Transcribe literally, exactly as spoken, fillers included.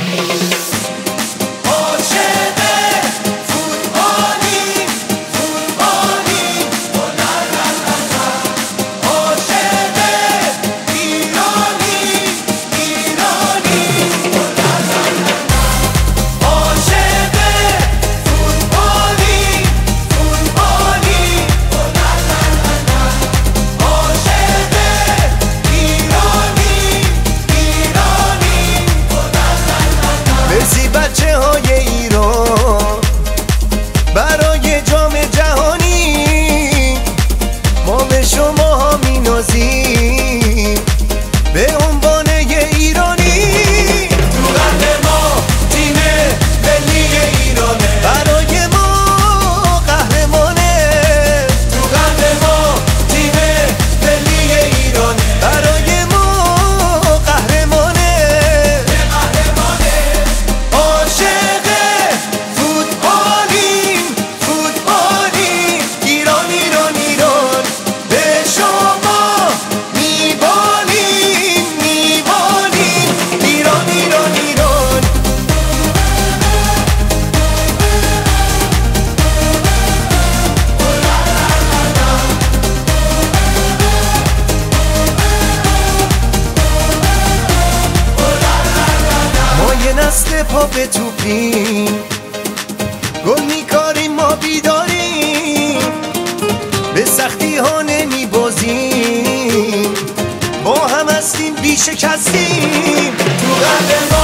بچه های ایران برای جام جهانی ما به شما ها می نازیم به عنوان یه ایرانی. تو قلب ما تیم ملی ایرانه، برای ما قهرمانه. تو قلب ما تیم ملی ایرانه، برای ما قهرمانه. عاشق فوتبالیم، فوتبالیم، ایران ایران ایران. به شما میبالیم، میبالیم، ایران ایران ایران. ما یه نسل پا به توپیم، گل میکاریم، ما بیداریم، به سختی ها نمی بازیم، با هم هستیم، بی شکستیم. تو قلب ما